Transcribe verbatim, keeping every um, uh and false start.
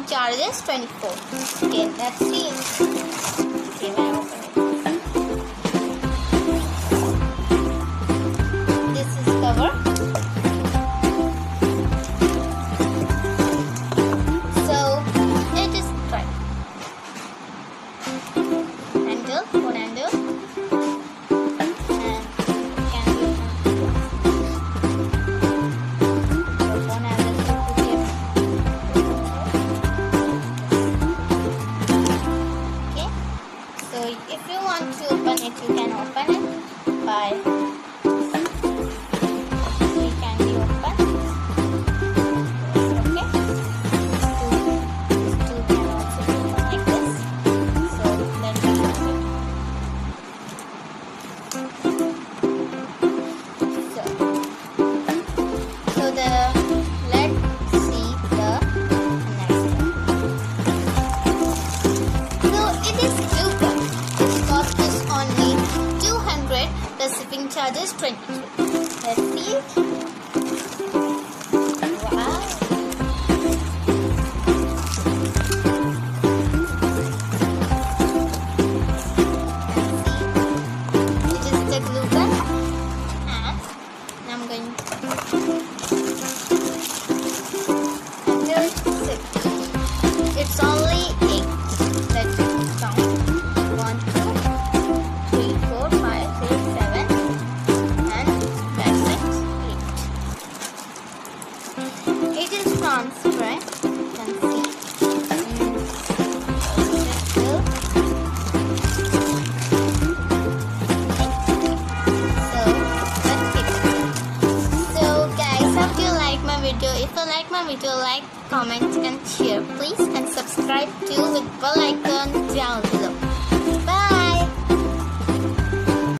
shipping charge is twenty-four. Okay, let's see. Okay, I open it. This is cover. So it is right. Handle, phone handle. If you want to open it, you can open it by it can be opened. Okay, these two can also be open like this. So let me open it. So, so the let's see the next one. So it is glue gun. Only two hundred, the shipping charge is twenty-two. Let's see it. Wow. Let's see. It is the glue gun. And I'm going to until six. It's only eight. Let's count. One, two. four, five, six, seven, and that's it. eight. It is transparent. You can see. Mm. So let's keep it. So guys, hope you like my video. If you like my video, like, comment, and share, please, and subscribe too with bell icon down below.